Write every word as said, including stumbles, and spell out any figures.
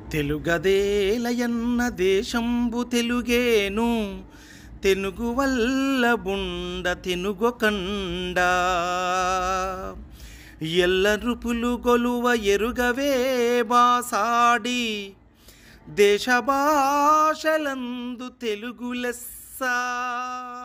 తెలుగదేలయన్న దేశంబు తెలుగేను తెనుగు వల్ల బుండ తెనుగొకండ ఎల్లరుపులు గొలువ ఎరుగవే బాసాడి దేశ భాషలందు తెలుగు లెస్స